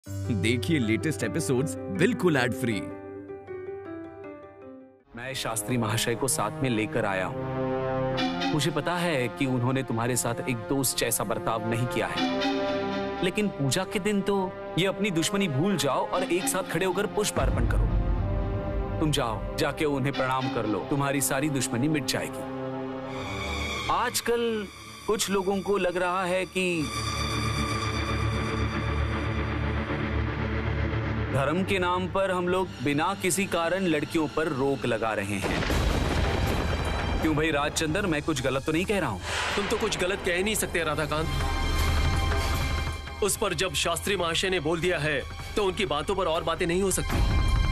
देखिए latest episodes बिल्कुल ad free. मैं शास्त्री महाशय को साथ में लेकर आया हूँ। मुझे पता है कि उन्होंने तुम्हारे साथ एक दोस्त जैसा बर्ताव नहीं किया है, लेकिन पूजा के दिन तो ये अपनी दुश्मनी भूल जाओ और एक साथ खड़े होकर पुष्प अर्पण करो। तुम जाओ, जाके उन्हें प्रणाम कर लो, तुम्हारी सारी दुश्मनी मिट जाएगी। आजकल कुछ लोगों को लग रहा है कि धर्म के नाम पर हम लोग बिना किसी कारण लड़कियों पर रोक लगा रहे हैं। क्यों भाई राजचंद्र, मैं कुछ गलत तो नहीं कह रहा हूं? तुम तो कुछ गलत कह ही नहीं सकते राधाकांत। उस पर जब शास्त्री महाशय ने बोल दिया है तो उनकी बातों पर और बातें नहीं हो सकती।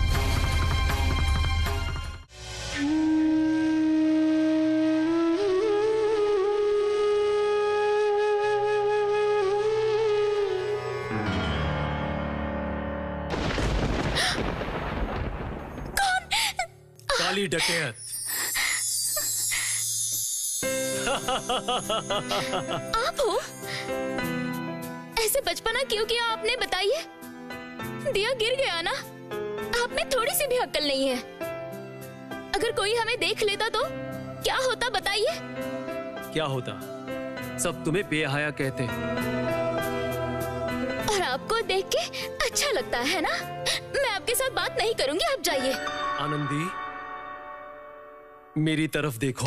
काली डकैत। आप हो? ऐसे बचपना क्यों किया आपने, बताइए? दिया गिर गया ना। आप में थोड़ी सी भी अक्ल नहीं है। अगर कोई हमें देख लेता तो क्या होता, बताइए? क्या होता? सब तुम्हें बेहया कहते। और आपको देख के अच्छा लगता है ना? मैं आपके साथ बात नहीं करूंगी, आप जाइए। आनंदी, मेरी तरफ देखो।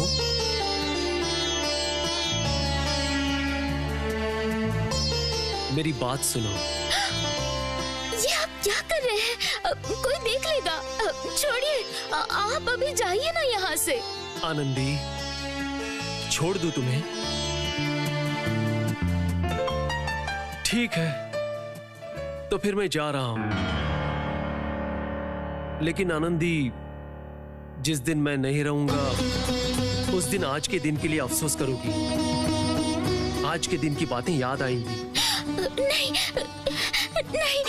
मेरी बात सुनो। ये आप क्या कर रहे हैं? कोई देख लेगा। छोड़िए, आप अभी जाइए ना यहाँ से। आनंदी, छोड़ दूं तुम्हें? ठीक है, तो फिर मैं जा रहा हूं। लेकिन आनंदी, जिस दिन मैं नहीं रहूंगा उस दिन आज के दिन के लिए अफसोस करोगी। आज के दिन की बातें याद आएंगी। नहीं, नहीं,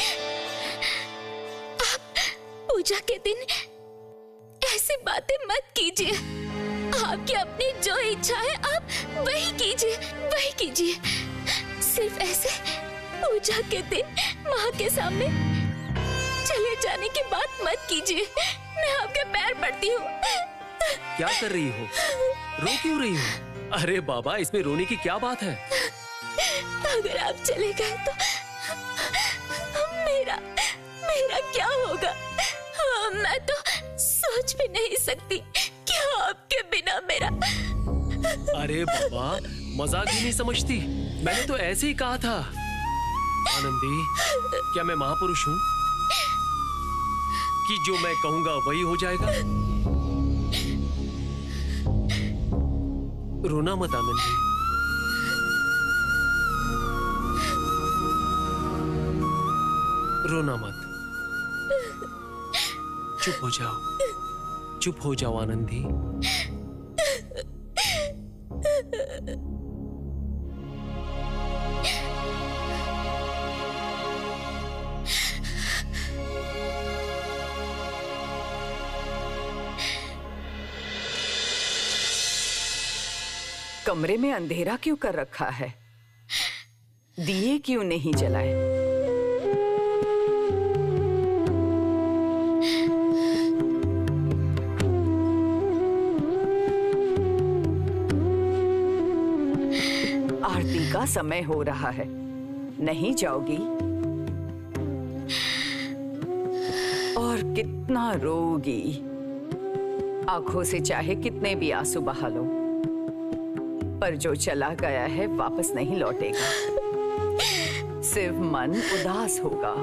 आप पूजा के दिन ऐसी बातें मत कीजिए। आपकी अपनी जो इच्छा है आप वही कीजिए, वही कीजिए। सिर्फ ऐसे पूजा के दिन माँ के सामने चले जाने की बात मत कीजिए। मैं आपके पैर पड़ती हूँ। क्या कर रही हो? रो क्यों रही हो? अरे बाबा, इसमें रोने की क्या बात है? अगर आप चले गए तो मेरा क्या होगा? मैं तो सोच भी नहीं सकती कि आपके बिना मेरा। अरे बाबा, मजाक ही नहीं समझती। मैंने तो ऐसे ही कहा था। आनंदी, क्या मैं महापुरुष हूँ कि जो मैं कहूंगा वही हो जाएगा? रोना मत आनंदी। रोना मत। चुप हो जाओ, चुप हो जाओ आनंदी। कमरे में अंधेरा क्यों कर रखा है? दिए क्यों नहीं जलाए? आरती का समय हो रहा है, नहीं जाओगी? और कितना रोगी। आंखों से चाहे कितने भी आंसू बहा लो, पर जो चला गया है वापस नहीं लौटेगा। सिर्फ मन उदास होगा।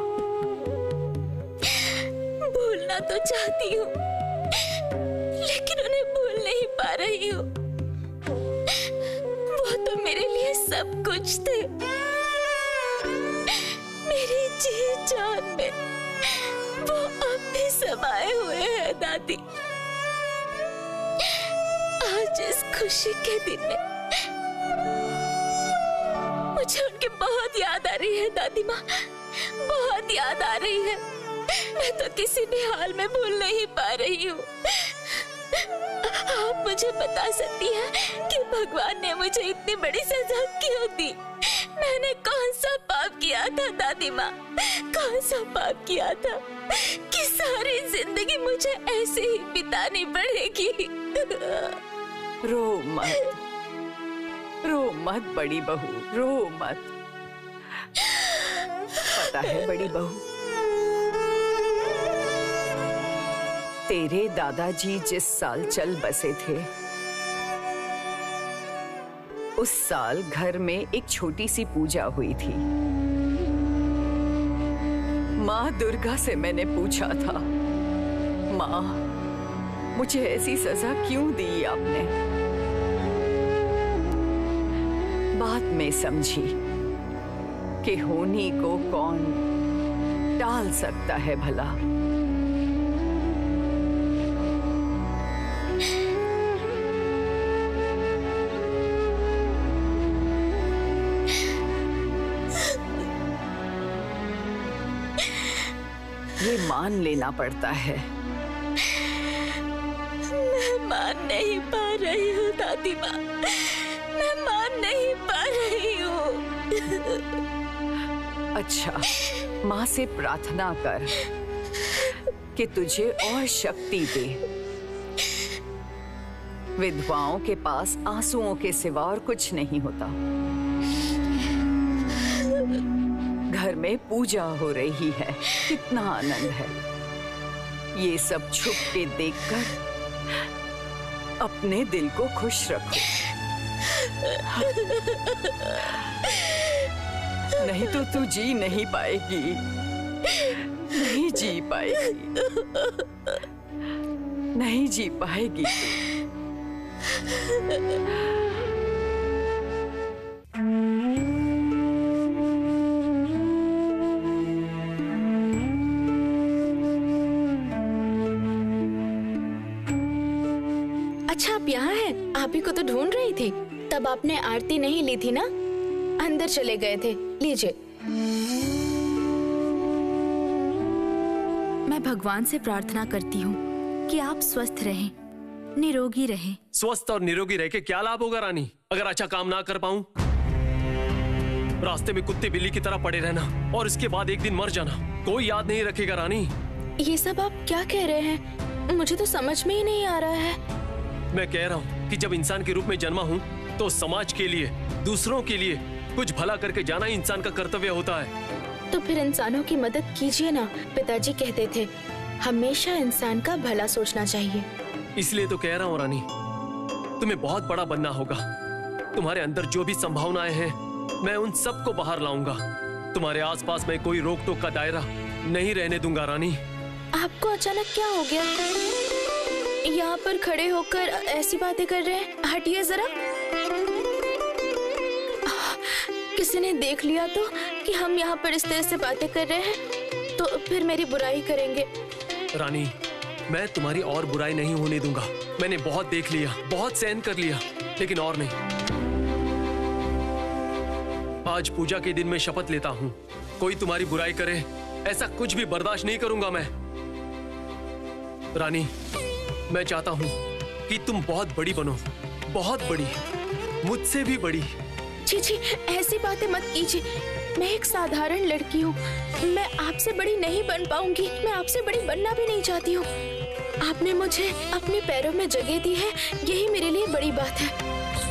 भूलना तो चाहती हूँ, लेकिन उन्हें भूल नहीं पा रही हूँ। वो तो मेरे लिए सब कुछ थे। मेरी जी जान में वो अब भी समाये हुए हैं दादी। आज इस खुशी के दिन में मुझे उनकी बहुत याद आ रही है दादी माँ, बहुत याद आ रही है। मैं तो किसी भी हाल में भूल नहीं पा रही हूँ। आप मुझे बता सकती हैं कि भगवान ने मुझे इतनी बड़ी सजा क्यों दी? मैंने कौन सा पाप किया था दादी माँ? कौन सा पाप किया था कि सारी जिंदगी मुझे ऐसे ही बितानी पड़ेगी? रो मत, रो मत बड़ी बहू, रो मत। पता है बड़ी बहू, तेरे दादाजी जिस साल चल बसे थे, उस साल घर में एक छोटी सी पूजा हुई थी। माँ दुर्गा से मैंने पूछा था, माँ मुझे ऐसी सजा क्यों दी आपने? बाद में समझी कि होनी को कौन टाल सकता है भला। ये मान लेना पड़ता है। मैं मान नहीं पा रही हूँ दादी माँ, मैं मान नहीं पा रही हूँ। अच्छा, माँ से प्रार्थना कर कि तुझे और शक्ति दे। विधवाओं के पास आंसुओं के सिवा और कुछ नहीं होता। घर में पूजा हो रही है, कितना आनंद है। ये सब छुप के देखकर अपने दिल को खुश रखो। नहीं तो तू जी नहीं पाएगी, नहीं जी पाएगी, नहीं जी पाएगी। अच्छा आप यहाँ हैं? आप ही को तो ढूंढ रही थी। तब आपने आरती नहीं ली थी ना? अंदर चले गए थे। लीजिए। मैं भगवान से प्रार्थना करती हूँ कि आप स्वस्थ रहें, निरोगी रहें। स्वस्थ और निरोगी रह के क्या लाभ होगा रानी, अगर अच्छा काम ना कर पाऊं? रास्ते में कुत्ते बिल्ली की तरह पड़े रहना और इसके बाद एक दिन मर जाना, कोई याद नहीं रखेगा रानी। ये सब आप क्या कह रहे हैं? मुझे तो समझ में ही नहीं आ रहा है। मैं कह रहा हूँ कि जब इंसान के रूप में जन्मा हूँ तो समाज के लिए, दूसरों के लिए कुछ भला करके जाना ही इंसान का कर्तव्य होता है। तो फिर इंसानों की मदद कीजिए ना। पिताजी कहते थे हमेशा इंसान का भला सोचना चाहिए। इसलिए तो कह रहा हूँ रानी, तुम्हें बहुत बड़ा बनना होगा। तुम्हारे अंदर जो भी संभावनाएं हैं मैं उन सबको बाहर लाऊंगा। तुम्हारे आसपास मैं कोई रोक टोक का दायरा नहीं रहने दूंगा रानी। आपको अचानक क्या हो गया? यहाँ पर खड़े होकर ऐसी बातें कर रहे हैं? हटिए जरा। किसी ने देख लिया तो कि हम यहाँ पर इस तरह से बातें कर रहे हैं तो फिर मेरी बुराई करेंगे। रानी, मैं तुम्हारी और बुराई नहीं होने दूंगा। मैंने बहुत देख लिया, बहुत सहन कर लिया, लेकिन और नहीं। आज पूजा के दिन मैं शपथ लेता हूँ, कोई तुम्हारी बुराई करे ऐसा कुछ भी बर्दाश्त नहीं करूंगा मैं। रानी, मैं चाहता हूँ कि तुम बहुत बड़ी बनो, बहुत बड़ी, मुझसे भी बड़ी। जी, ऐसी बातें मत कीजिए। मैं एक साधारण लड़की हूँ, मैं आपसे बड़ी नहीं बन पाऊंगी। मैं आपसे बड़ी बनना भी नहीं चाहती हूँ। आपने मुझे अपने पैरों में जगह दी है, यही मेरे लिए बड़ी बात है।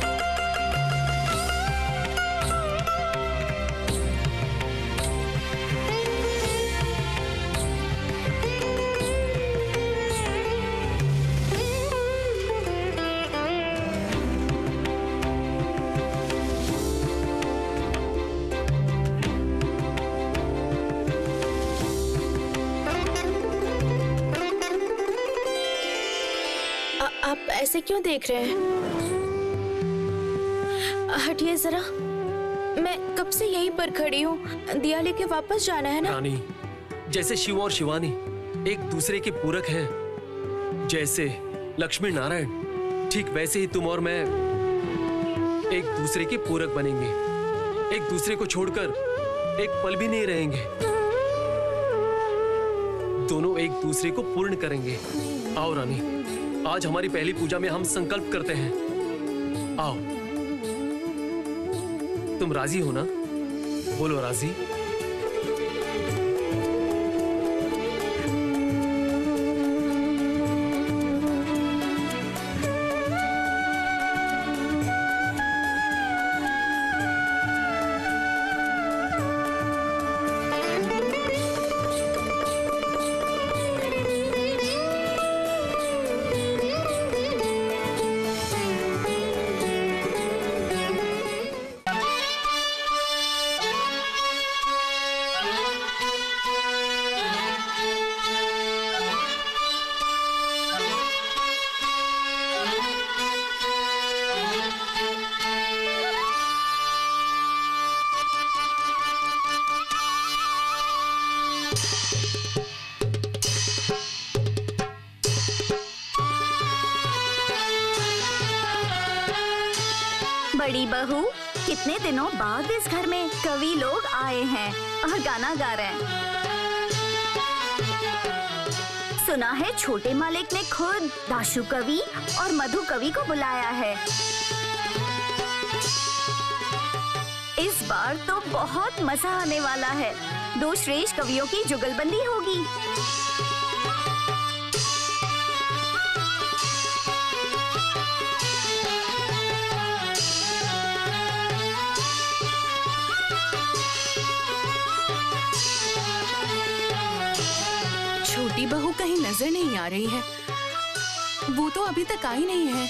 आप ऐसे क्यों देख रहे हैं? हटिए जरा। मैं कब से यहीं पर खड़ी हूँ। दिया लेके वापस जाना है ना? रानी, जैसे शिव और शिवानी एक दूसरे के पूरक हैं, जैसे लक्ष्मी नारायण, ठीक वैसे ही तुम और मैं एक दूसरे के पूरक बनेंगे। एक दूसरे को छोड़कर एक पल भी नहीं रहेंगे। दोनों एक दूसरे को पूर्ण करेंगे। आओ रानी, आज हमारी पहली पूजा में हम संकल्प करते हैं। आओ, तुम राजी हो ना? बोलो राजी। बड़ी बहू, कितने दिनों बाद इस घर में कवि लोग आए हैं और गाना गा रहे हैं। सुना है छोटे मालिक ने खुद दाशु कवि और मधु कवि को बुलाया है। इस बार तो बहुत मजा आने वाला है। 2 श्रेष्ठ कवियों की जुगलबंदी होगी। छोटी बहू कहीं नजर नहीं आ रही है। वो तो अभी तक आई नहीं है।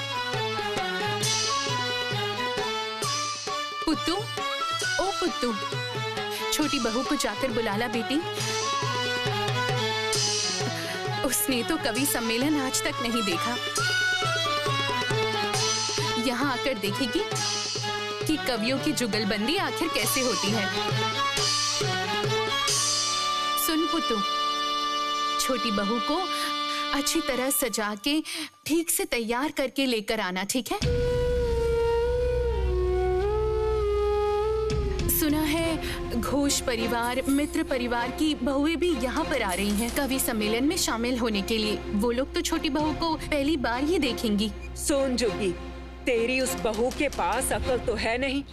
पुत्तू, ओ पुत्तू, छोटी बहू को जाकर बुला ला बेटी। उसने तो कवि सम्मेलन आज तक नहीं देखा। यहाँ आकर देखेगी कि कवियों की जुगलबंदी आखिर कैसे होती है। सुन पुत्तू, छोटी बहू को अच्छी तरह सजा के ठीक से तैयार करके लेकर आना, ठीक है? सुना है घोष परिवार, मित्र परिवार की बहुएं भी यहाँ पर आ रही हैं कवि सम्मेलन में शामिल होने के लिए। वो लोग तो छोटी बहू को पहली बार ही देखेंगी। सुन जोगी, तेरी उस बहू के पास अकल तो है नहीं।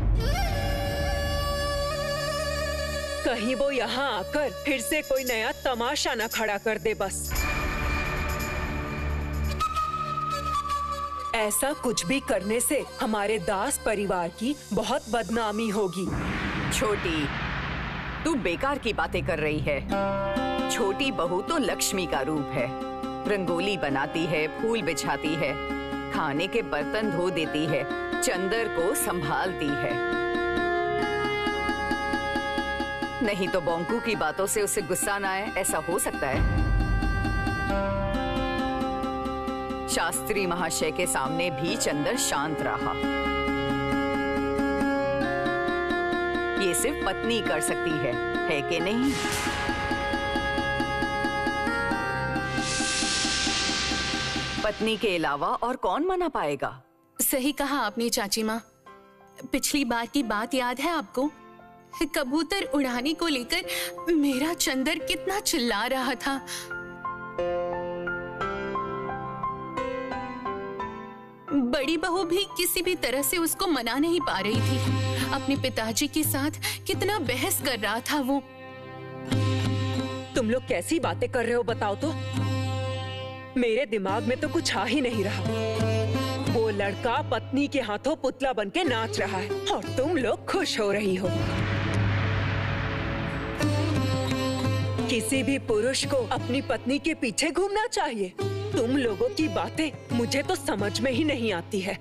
कहीं वो यहाँ आकर फिर से कोई नया तमाशा न खड़ा कर दे बस। ऐसा कुछ भी करने से हमारे दास परिवार की बहुत बदनामी होगी। छोटी, तू बेकार की बातें कर रही है। छोटी बहू तो लक्ष्मी का रूप है। रंगोली बनाती है, फूल बिछाती है, खाने के बर्तन धो देती है, चंदर को संभालती है। नहीं तो बोंकू की बातों से उसे गुस्सा न आए, ऐसा हो सकता है? शास्त्री महाशय के सामने भी चंदर शांत रहा। ये सिर्फ पत्नी कर सकती है कि नहीं? पत्नी के अलावा और कौन मना पाएगा? सही कहा आपने चाची माँ। पिछली बार की बात याद है आपको? कबूतर उड़ाने को लेकर मेरा चंदर कितना चिल्ला रहा था। बड़ी बहू भी किसी भी तरह से उसको मना नहीं पा रही थी। अपने पिताजी के साथ कितना बहस कर रहा था वो। तुम लोग कैसी बातें कर रहे हो बताओ तो? मेरे दिमाग में तो कुछ आ ही नहीं रहा। वो लड़का पत्नी के हाथों पुतला बनके नाच रहा है और तुम लोग खुश हो रही हो। किसी भी पुरुष को अपनी पत्नी के पीछे घूमना चाहिए। तुम लोगों की बातें मुझे तो समझ में ही नहीं आती है।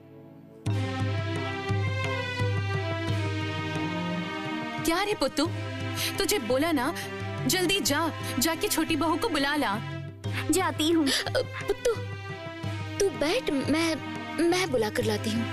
क्या रे पुत्तू, तुझे बोला ना, जल्दी जाके छोटी बहू को बुला ला। जाती हूँ। पुत्तू, तू बैठ, मैं बुला कर लाती हूँ।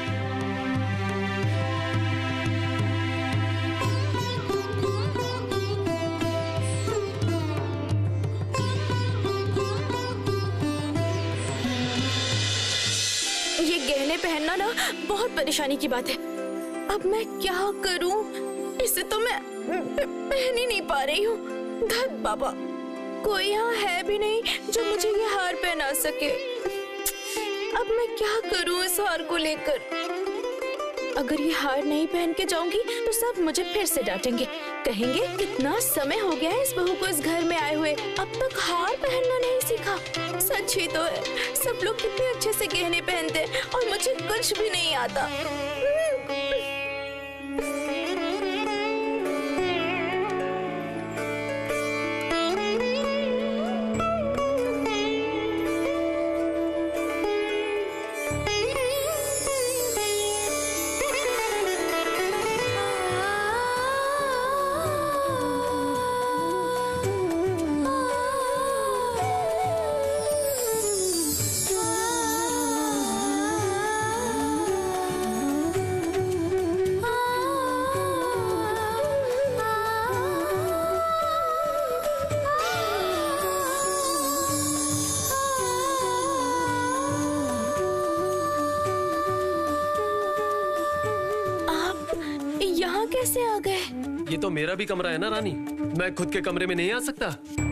ये गहने पहनना ना बहुत परेशानी की बात है। अब मैं क्या करूं? इसे तो मैं पहन ही नहीं पा रही हूँ। धत बाबा, कोई यहाँ है भी नहीं जो मुझे ये हार पहना सके। अब मैं क्या करूं इस हार को लेकर? अगर ये हार नहीं पहन के जाऊंगी तो सब मुझे फिर से डांटेंगे, कहेंगे कितना समय हो गया है इस बहू को इस घर में आए हुए, अब तक हार पहनना नहीं सीखा। सच ही तो है, सब लोग कितने अच्छे से गहने पहनते हैं और मुझे कुछ भी नहीं आता। कैसे आ गए? ये तो मेरा भी कमरा है ना रानी, मैं खुद के कमरे में नहीं आ सकता।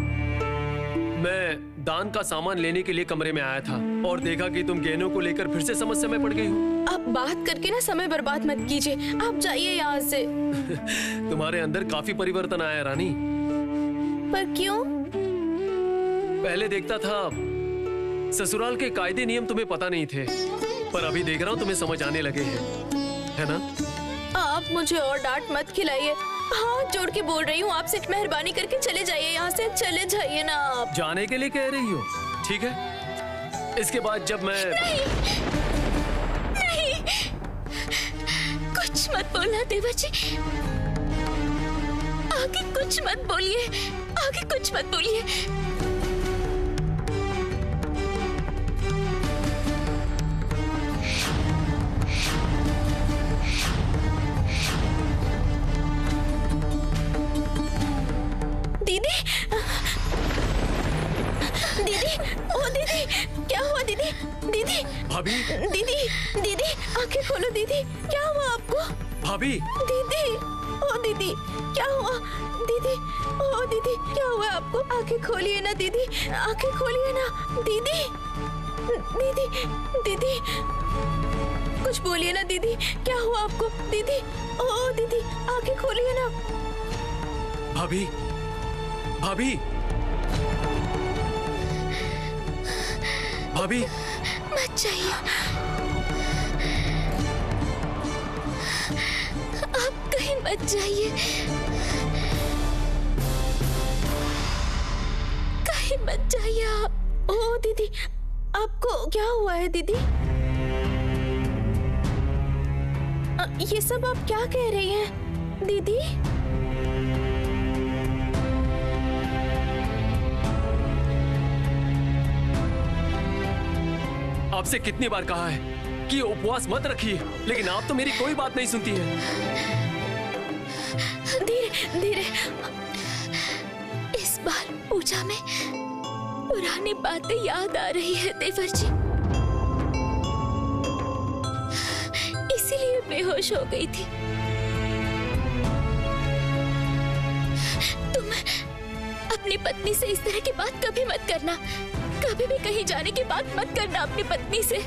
मैं दान का सामान लेने के लिए कमरे में आया था और देखा कि तुम गहनों को लेकर फिर से समस्या में पड़ गई हो। आप बात करके ना समय बर्बाद मत कीजिए, आप जाइए यहाँ से। तुम्हारे अंदर काफी परिवर्तन आया रानी। पर क्यों? पहले देखता था ससुराल के कायदे नियम तुम्हें पता नहीं थे, पर अभी देख रहा हूँ तुम्हें समझ आने लगे हैं, है ना? आप मुझे और डांट मत खिलाइए, हाथ जोड़ के बोल रही हूँ आपसे, मेहरबानी करके चले जाइए यहाँ से, चले जाइए ना आप। जाने के लिए कह रही हो? ठीक है, इसके बाद जब मैं नहीं, कुछ मत बोलना देवर जी, आगे कुछ मत बोलिए, आगे कुछ मत बोलिए। भाभी, दीदी, दीदी, आंखें खोलो दीदी, क्या हुआ आपको? भाभी, दीदी, ओ दीदी, क्या हुआ? दीदी, ओ दीदी, क्या हुआ आपको? आंखें खोलिए ना दीदी, आंखें खोलिए ना दीदी, दीदी, दीदी, कुछ बोलिए ना दीदी, क्या हुआ आपको? दीदी, ओ दीदी, आंखें खोलिए ना। भाभी, भाभी, भाभी, मत जाइए, आप कहीं मत जाइए, कहीं मत जाइए आप। ओ दीदी, आपको क्या हुआ है दीदी? ये सब आप क्या कह रही हैं दीदी? आपसे कितनी बार कहा है कि उपवास मत रखिए, लेकिन आप तो मेरी कोई बात नहीं सुनती है। धीरे धीरे, इस बार पूजा में पुरानी बातें याद आ रही है देवर जी, इसीलिए बेहोश हो गई थी। तुम अपनी पत्नी से इस तरह की बात कभी मत करना, कभी भी कहीं जाने की बात मत करना अपनी पत्नी से।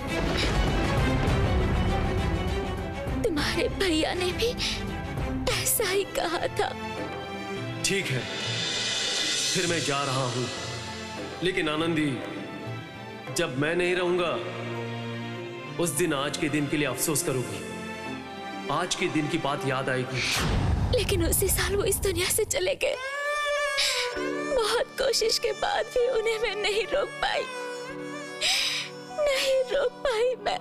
तुम्हारे भैया ने भी ऐसा ही कहा था। ठीक है, फिर मैं जा रहा हूँ, लेकिन आनंदी, जब मैं नहीं रहूंगा उस दिन आज के दिन के लिए अफसोस करोगी, आज के दिन की बात याद आएगी। लेकिन उसी साल वो इस दुनिया से चले गए, बहुत कोशिश के बाद भी उन्हें मैं नहीं रोक पाई, नहीं रोक पाई मैं।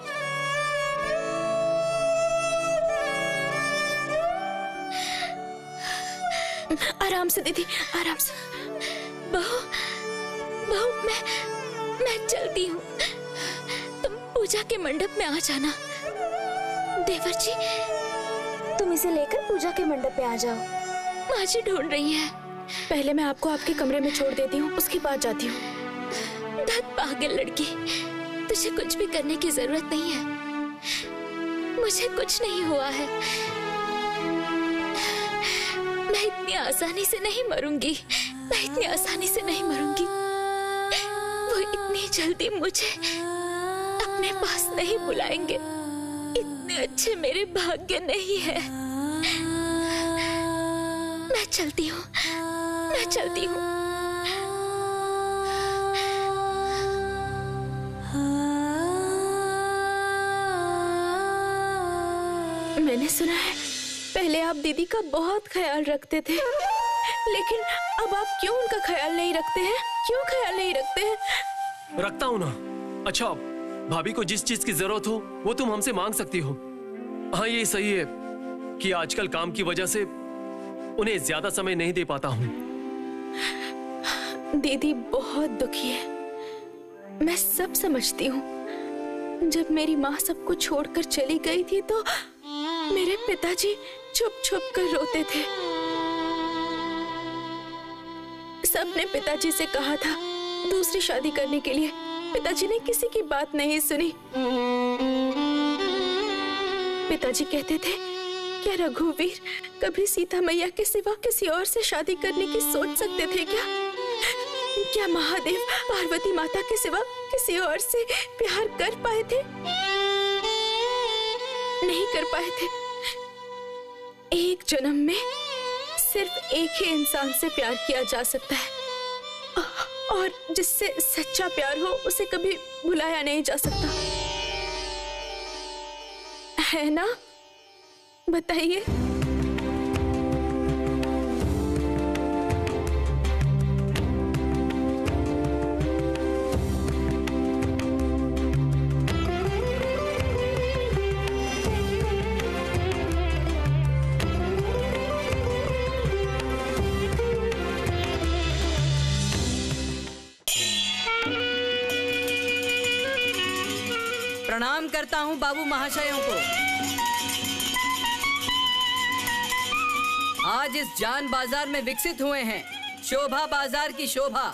आराम से दीदी, आराम से। बहू, बहू, मैं चलती हूँ, तुम पूजा के मंडप में आ जाना। देवर जी, तुम इसे लेकर पूजा के मंडप पे आ जाओ। माँ जी ढूंढ रही है। पहले मैं आपको आपके कमरे में छोड़ देती हूँ, उसके बाद जाती हूँ। धत पागल लड़की, तुझे कुछ भी करने की जरूरत नहीं है, मुझे कुछ नहीं हुआ है, मैं इतनी आसानी से नहीं मरूंगी, मैं इतनी आसानी से नहीं मरूंगी। वो इतनी जल्दी मुझे अपने पास नहीं बुलाएंगे, इतने अच्छे मेरे भाग्य नहीं है। मैं चलती हूँ, मैं चलती हूँ। मैंने सुना है पहले आप दीदी का बहुत ख्याल रखते थे, लेकिन अब आप क्यों उनका ख्याल नहीं रखते हैं? क्यों ख्याल नहीं रखते हैं? रखता हूँ ना। अच्छा, भाभी को जिस चीज की जरूरत हो वो तुम हमसे मांग सकती हो। हाँ, ये सही है कि आजकल काम की वजह से उन्हें ज्यादा समय नहीं दे पाता हूँ। दीदी बहुत दुखी है, मैं सब समझती हूँ। जब मेरी माँ सबको छोड़कर चली गई थी तो मेरे पिताजी छुप छुप कर रोते थे। सबने पिताजी से कहा था दूसरी शादी करने के लिए। पिताजी ने किसी की बात नहीं सुनी। पिताजी कहते थे, क्या रघुवीर कभी सीता मैया के सिवा किसी और से शादी करने की सोच सकते थे क्या? क्या महादेव पार्वती माता के सिवा किसी और से प्यार कर पाए थे? नहीं कर पाए थे। एक जन्म में सिर्फ एक ही इंसान से प्यार किया जा सकता है, और जिससे सच्चा प्यार हो उसे कभी भुलाया नहीं जा सकता, है ना? बताइए। प्रणाम करता हूँ बाबू महाशयों को। आज इस जान बाजार में विकसित हुए हैं शोभा बाजार की शोभा।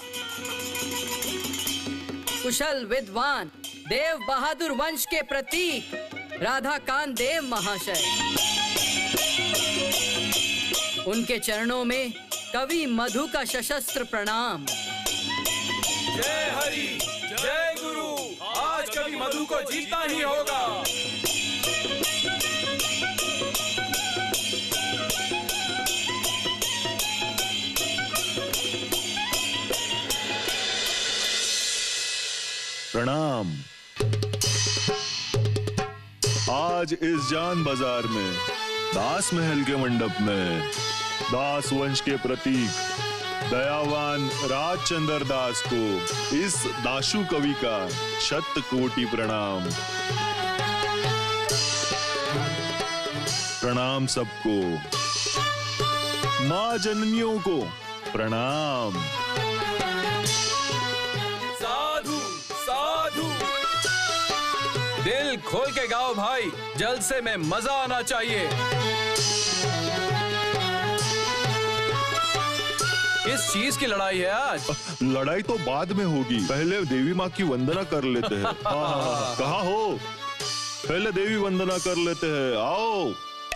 कुशल विद्वान देव बहादुर वंश के प्रतीक राधा कांत देव महाशय, उनके चरणों में कवि मधु का सशस्त्र प्रणाम। जय हरि जय गुरु, आज कवि मधु को जीतना ही होगा। प्रणाम। आज इस जान बाजार में दास महल के मंडप में दास वंश के प्रतीक दयावान राजचंद्र दास को इस दाशु कवि का शत कोटि प्रणाम। प्रणाम सबको। माँ जननियों को प्रणाम। साधु साधु, दिल खोल के गाओ भाई, जलसे में मजा आना चाहिए। किस चीज की लड़ाई है आज? लड़ाई तो बाद में होगी, पहले देवी माँ की वंदना कर लेते हैं। हाँ, कहाँ हो? पहले देवी वंदना कर लेते हैं, आओ।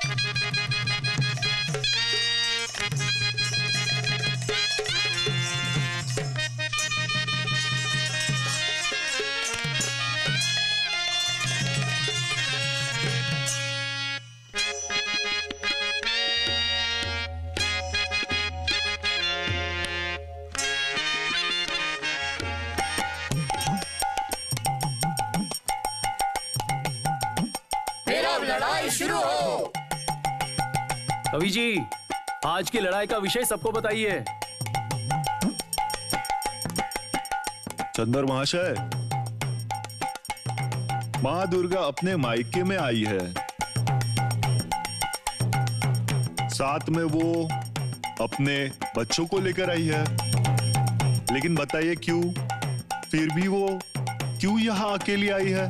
लड़ाई शुरू हो। कवि जी, आज की लड़ाई का विषय सबको बताइए। चंद्र महाशय, माँ दुर्गा अपने मायके में आई है, साथ में वो अपने बच्चों को लेकर आई है। लेकिन बताइए क्यों? फिर भी वो क्यों यहाँ अकेली आई है?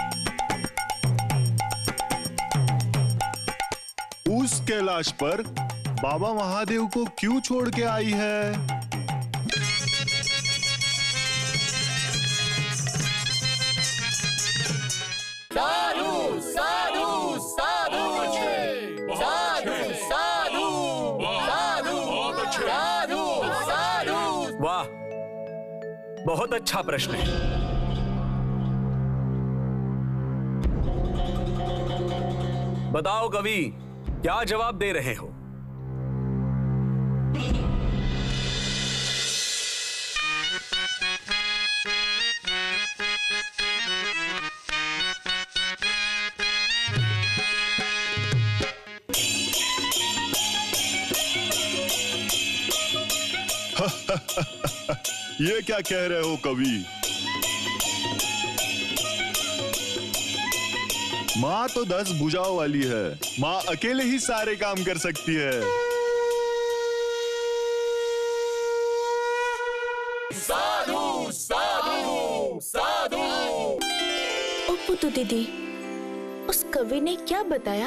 उस कैलाश पर बाबा महादेव को क्यों छोड़ के आई है? साधु साधु साधु साधु साधु साधु साधु। वाह, बहुत अच्छा प्रश्न है। बताओ कवि, क्या जवाब दे रहे हो? ये क्या कह रहे हो कवि? माँ तो 10 भुजाओं वाली है। माँ अकेले ही सारे काम कर सकती है। साधु साधु साधु। ओ पुतु दीदी, उस कवि ने क्या बताया?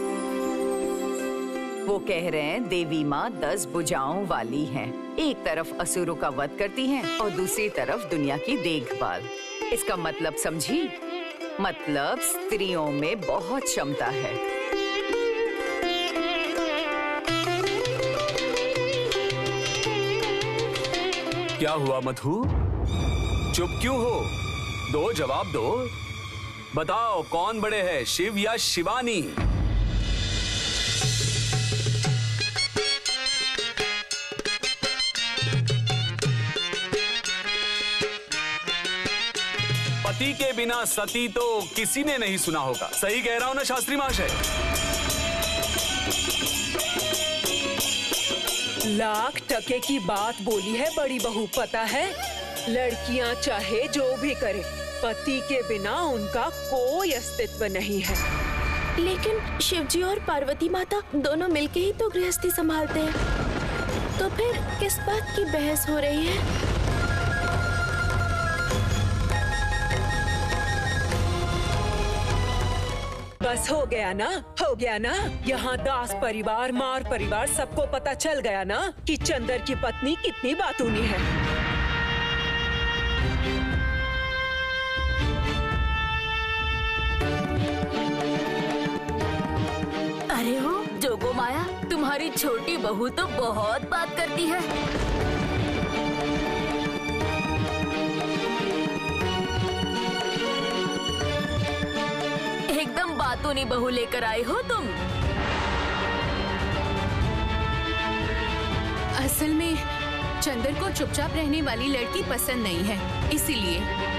वो कह रहे हैं देवी माँ 10 भुजाओं वाली हैं। एक तरफ असुरों का वध करती हैं और दूसरी तरफ दुनिया की देखभाल। इसका मतलब समझी? मतलब स्त्रियों में बहुत क्षमता है। क्या हुआ मधु? चुप क्यों हो? दो जवाब दो। बताओ कौन बड़े हैं, शिव या शिवानी? पति के बिना सती तो किसी ने नहीं सुना होगा। सही कह रहा हूं ना शास्त्री महाशय? लाख टके की बात बोली है बड़ी बहू। पता है, लड़कियां चाहे जो भी करे, पति के बिना उनका कोई अस्तित्व नहीं है। लेकिन शिवजी और पार्वती माता दोनों मिलके ही तो गृहस्थी संभालते हैं। तो फिर किस बात की बहस हो रही है? बस हो गया ना, हो गया ना। यहाँ दास परिवार, मार परिवार सबको पता चल गया ना कि चंदर की पत्नी कितनी बातूनी है। अरे हो जोगो माया, तुम्हारी छोटी बहू तो बहुत बात करती है। एकदम बातूनी बहू लेकर आई हो तुम। असल में चंदर को चुपचाप रहने वाली लड़की पसंद नहीं है, इसीलिए।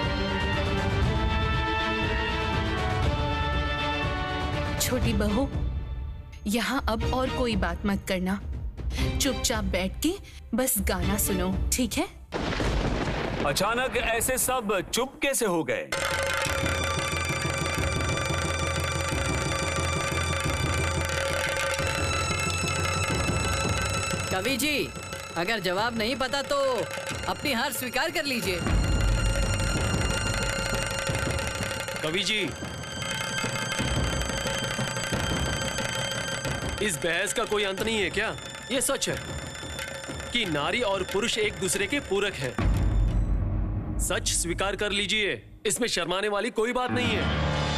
छोटी बहू, यहाँ अब और कोई बात मत करना। चुपचाप बैठ के बस गाना सुनो, ठीक है? अचानक ऐसे सब चुप कैसे हो गए? कवि जी, अगर जवाब नहीं पता तो अपनी हार स्वीकार कर लीजिए। कवि जी, इस बहस का कोई अंत नहीं है क्या? ये सच है कि नारी और पुरुष एक दूसरे के पूरक हैं। सच स्वीकार कर लीजिए, इसमें शर्माने वाली कोई बात नहीं है।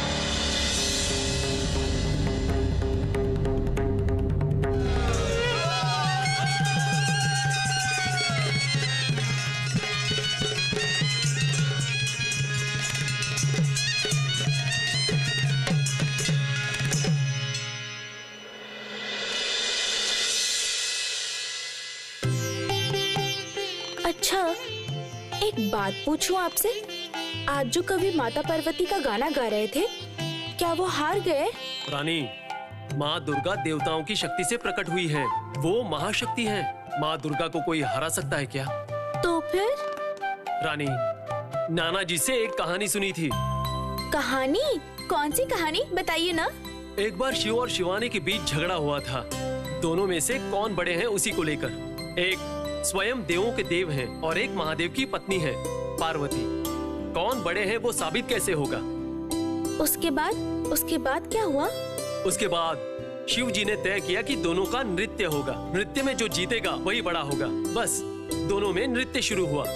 अच्छा, एक बात पूछूं आपसे? आज जो कवि माता पार्वती का गाना गा रहे थे, क्या वो हार गए? रानी, माँ दुर्गा देवताओं की शक्ति से प्रकट हुई है। वो महाशक्ति है। माँ दुर्गा को कोई हरा सकता है क्या? तो फिर? रानी, नाना जी से एक कहानी सुनी थी। कहानी? कौन सी कहानी? बताइए ना। एक बार शिव और शिवानी के बीच झगड़ा हुआ था। दोनों में से कौन बड़े हैं उसी को लेकर। एक स्वयं देवों के देव हैं और एक महादेव की पत्नी है पार्वती। कौन बड़े हैं वो साबित कैसे होगा? उसके बाद क्या हुआ? उसके बाद शिव जी ने तय किया कि दोनों का नृत्य होगा। नृत्य में जो जीतेगा वही बड़ा होगा। बस दोनों में नृत्य शुरू हुआ,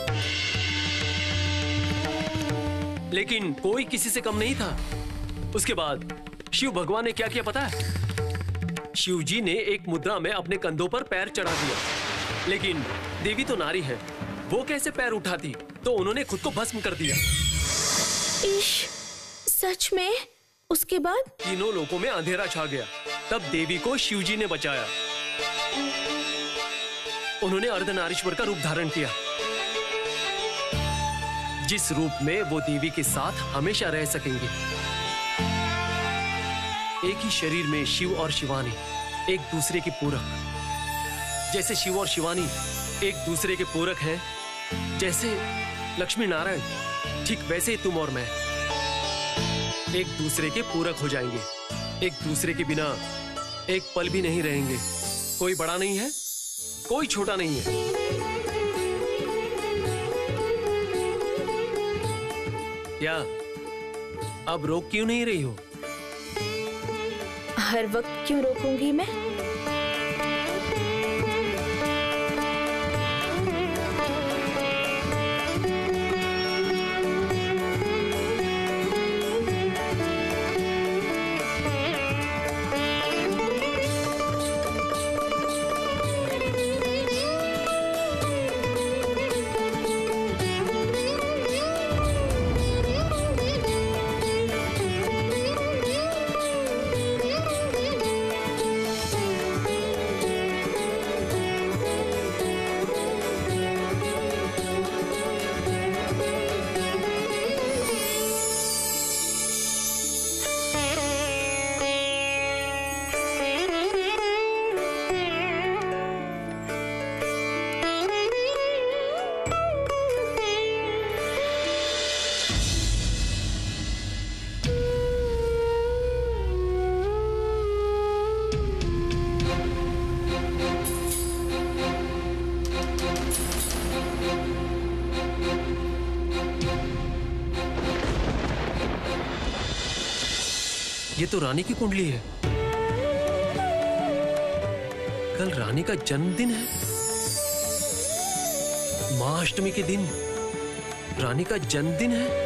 लेकिन कोई किसी से कम नहीं था। उसके बाद शिव भगवान ने क्या किया पता है? शिव जी ने एक मुद्रा में अपने कंधों पर पैर चढ़ा दिया, लेकिन देवी तो नारी है, वो कैसे पैर उठाती? तो उन्होंने खुद को भस्म कर दिया। इश, सच में? उसके बाद तीनों लोकों में अंधेरा छा गया। तब देवी को शिवजी ने बचाया। उन्होंने अर्धनारीश्वर का रूप धारण किया, जिस रूप में वो देवी के साथ हमेशा रह सकेंगे। एक ही शरीर में शिव और शिवानी एक दूसरे के पूरक। जैसे शिव और शिवानी एक दूसरे के पूरक हैं, जैसे लक्ष्मी नारायण, ठीक वैसे ही तुम और मैं एक दूसरे के पूरक हो जाएंगे। एक दूसरे के बिना एक पल भी नहीं रहेंगे। कोई बड़ा नहीं है, कोई छोटा नहीं है। क्या अब रोक क्यों नहीं रही हो? हर वक्त क्यों रोकूंगी मैं? ये तो रानी की कुंडली है। कल रानी का जन्मदिन है। महाअष्टमी के दिन रानी का जन्मदिन है।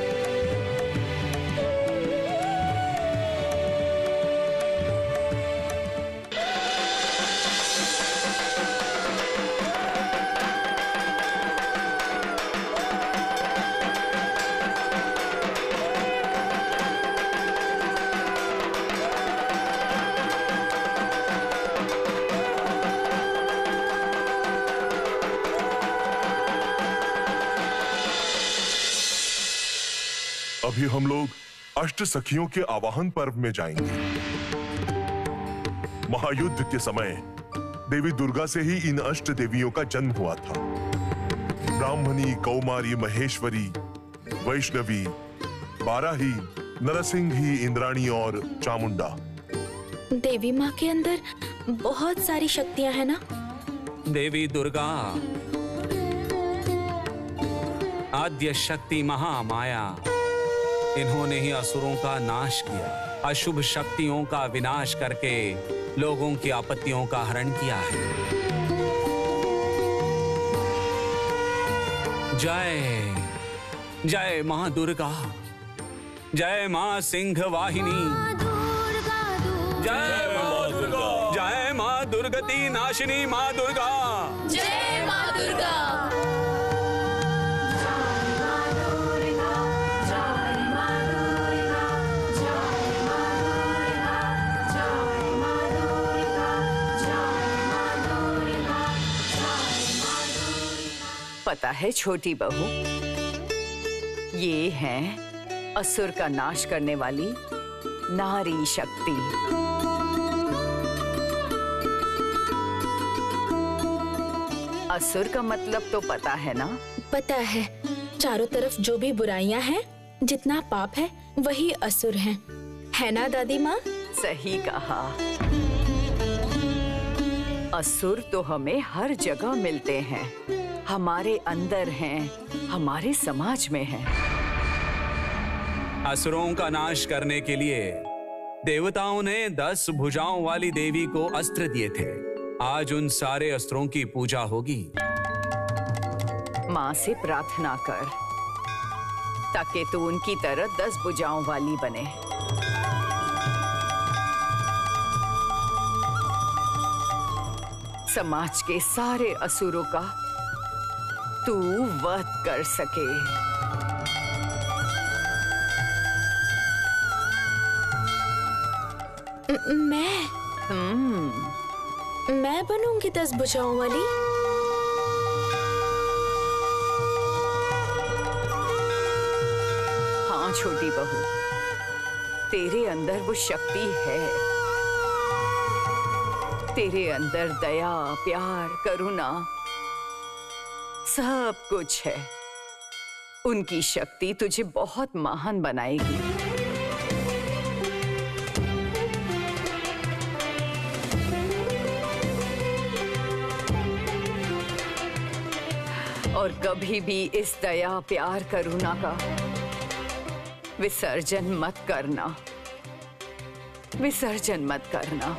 अभी हम लोग अष्ट सखियों के आवाहन पर्व में जाएंगे। महायुद्ध के समय देवी दुर्गा से ही इन अष्ट देवियों का जन्म हुआ था। ब्राह्मणी, कौमारी, महेश्वरी, वैष्णवी, बाराही, नरसिंही, इंद्राणी और चामुंडा। देवी माँ के अंदर बहुत सारी शक्तियां हैं ना? देवी दुर्गा आद्य शक्ति महामाया, इन्होंने ही असुरों का नाश किया, अशुभ शक्तियों का विनाश करके लोगों की आपत्तियों का हरण किया है। जय जय मां दुर्गा, जय मां सिंह वाहिनी, जय मां दुर्गा, जय मां दुर्गति नाशिनी मां दुर्गा, जय मां दुर्गा। पता है छोटी बहू, ये है असुर का नाश करने वाली नारी शक्ति। असुर का मतलब तो पता है ना? पता है, चारों तरफ जो भी बुराइयां हैं, जितना पाप है, वही असुर हैं, है ना दादी माँ? सही कहा। असुर तो हमें हर जगह मिलते हैं, हमारे अंदर हैं, हमारे समाज में हैं। असुरों का नाश करने के लिए देवताओं ने 10 भुजाओं वाली देवी को अस्त्र दिए थे। आज उन सारे अस्त्रों की पूजा होगी। माँ से प्रार्थना कर ताकि तू उनकी तरह 10 भुजाओं वाली बने। समाज के सारे असुरों का तू वध कर सके। मैं बनूंगी 10 भुजाओं वाली। हाँ छोटी बहू, तेरे अंदर वो शक्ति है। तेरे अंदर दया, प्यार, करुणा सब कुछ है। उनकी शक्ति तुझे बहुत महान बनाएगी। और कभी भी इस दया, प्यार, करुणा का विसर्जन मत करना। विसर्जन मत करना।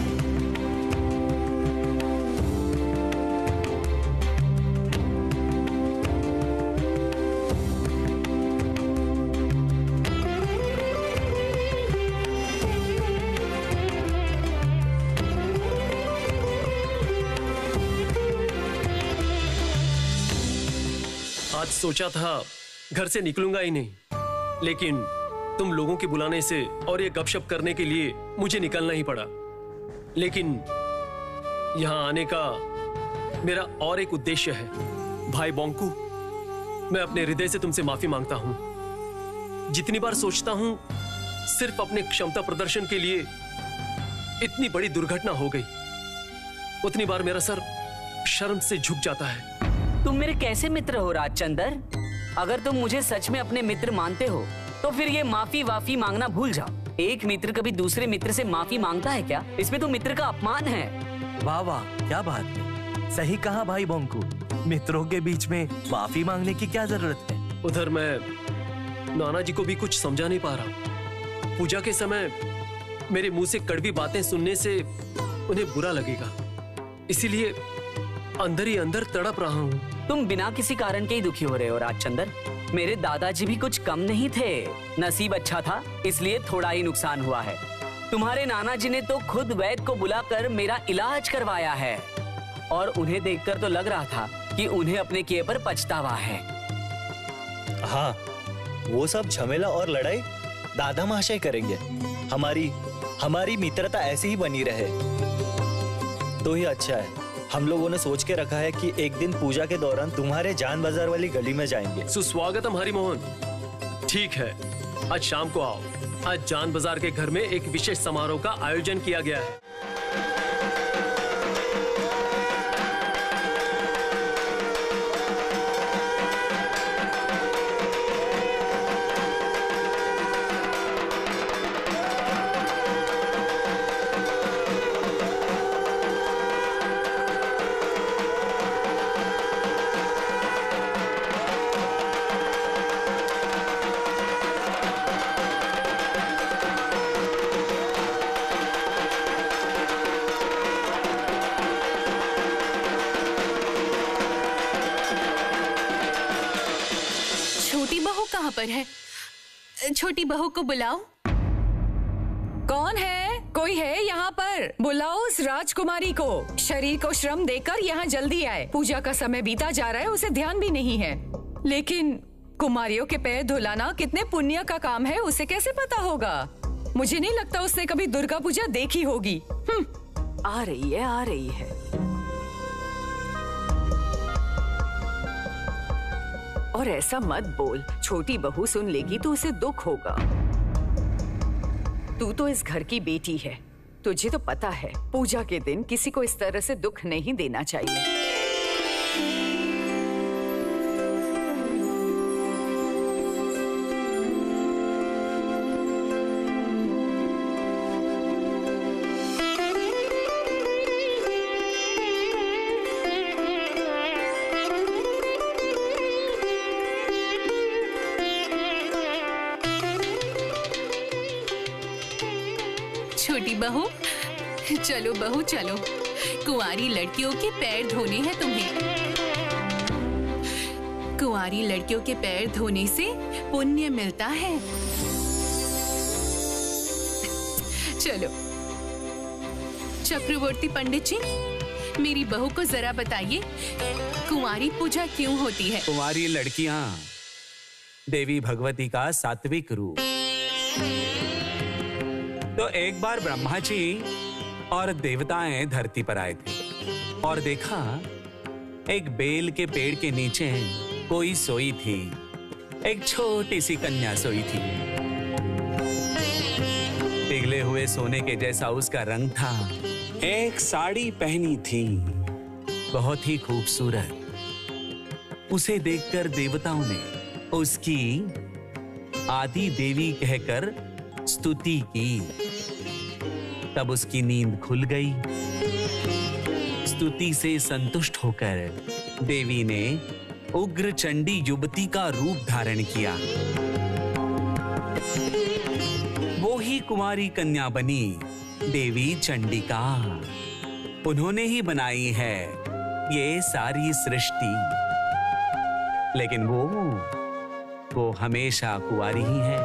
आज सोचा था घर से निकलूंगा ही नहीं, लेकिन तुम लोगों के बुलाने से और ये गपशप करने के लिए मुझे निकलना ही पड़ा। लेकिन यहाँ आने का मेरा और एक उद्देश्य है। भाई बोंकू, मैं अपने हृदय से तुमसे माफी मांगता हूँ। जितनी बार सोचता हूँ सिर्फ अपने क्षमता प्रदर्शन के लिए इतनी बड़ी दुर्घटना हो गई, उतनी बार मेरा सर शर्म से झुक जाता है। तुम मेरे कैसे मित्र हो राजचंदर? अगर तुम मुझे सच में अपने मित्र मानते हो तो फिर ये माफी वाफी मांगना भूल जाओ। एक मित्र कभी दूसरे मित्र से माफी मांगता है क्या? इसमें तो मित्र का अपमान है। वाह वाह, क्या बात है। सही कहा भाई बोंकू, मित्रों के बीच में माफी मांगने की क्या जरूरत है। उधर मैं नाना जी को भी कुछ समझा नहीं पा रहा। पूजा के समय मेरे मुंह से कड़वी बातें सुनने से उन्हें बुरा लगेगा, इसीलिए अंदर ही अंदर तड़प रहा हूँ। तुम बिना किसी कारण के ही दुखी हो रहे हो राजचंदर। मेरे दादाजी भी कुछ कम नहीं थे। नसीब अच्छा था इसलिए थोड़ा ही नुकसान हुआ है। तुम्हारे नाना जी ने तो खुद वैद्य को बुलाकर मेरा इलाज करवाया है, और उन्हें देखकर तो लग रहा था कि उन्हें अपने किए पर पछतावा है। हाँ, वो सब झमेला और लड़ाई दादा महाशय करेंगे। हमारी मित्रता ऐसी ही बनी रहे तो ही अच्छा है। हम लोगों ने सोच के रखा है कि एक दिन पूजा के दौरान तुम्हारे जान बाजार वाली गली में जाएंगे। सुस्वागतम हरि मोहन। ठीक है, आज शाम को आओ। आज जान बाजार के घर में एक विशेष समारोह का आयोजन किया गया है। पर है। छोटी बहू को बुलाओ। कौन है? कोई है यहाँ पर? बुलाओ उस राजकुमारी को। शरीर को श्रम देकर यहाँ जल्दी आए। पूजा का समय बीता जा रहा है, उसे ध्यान भी नहीं है। लेकिन कुमारियों के पैर धुलाना कितने पुण्य का काम है, उसे कैसे पता होगा? मुझे नहीं लगता उसने कभी दुर्गा पूजा देखी होगी। आ रही है, आ रही है। और ऐसा मत बोल, छोटी बहू सुन लेगी तो उसे दुख होगा। तू तो इस घर की बेटी है, तुझे तो पता है पूजा के दिन किसी को इस तरह से दुख नहीं देना चाहिए। छोटी बहू, चलो बहू चलो, कुंवारी लड़कियों के पैर धोने हैं तुम्हें। कुंवारी लड़कियों के पैर धोने से पुण्य मिलता है। चलो। चक्रवर्ती पंडित जी, मेरी बहू को जरा बताइए कुंवारी पूजा क्यों होती है? कुंवारी लड़कियां देवी भगवती का सात्विक रूप, तो एक बार ब्रह्मा जी और देवताएं धरती पर आए थे और देखा एक बेल के पेड़ के नीचे कोई सोई थी। एक छोटी सी कन्या सोई थी। पिघले हुए सोने के जैसा उसका रंग था। एक साड़ी पहनी थी, बहुत ही खूबसूरत। उसे देखकर देवताओं ने उसकी आदि देवी कहकर स्तुति की। तब उसकी नींद खुल गई। स्तुति से संतुष्ट होकर देवी ने उग्र चंडी युवती का रूप धारण किया। वो ही कुमारी कन्या बनी देवी चंडिका। उन्होंने ही बनाई है ये सारी सृष्टि। लेकिन वो हमेशा कुंवारी ही है।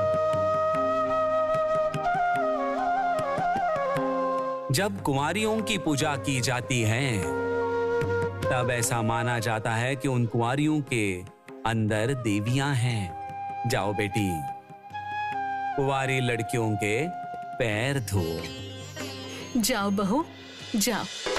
जब कुंवारियों की पूजा की जाती है तब ऐसा माना जाता है कि उन कुंवारियों के अंदर देवियां हैं। जाओ बेटी, कुंवारी लड़कियों के पैर धो। जाओ बहू, जाओ।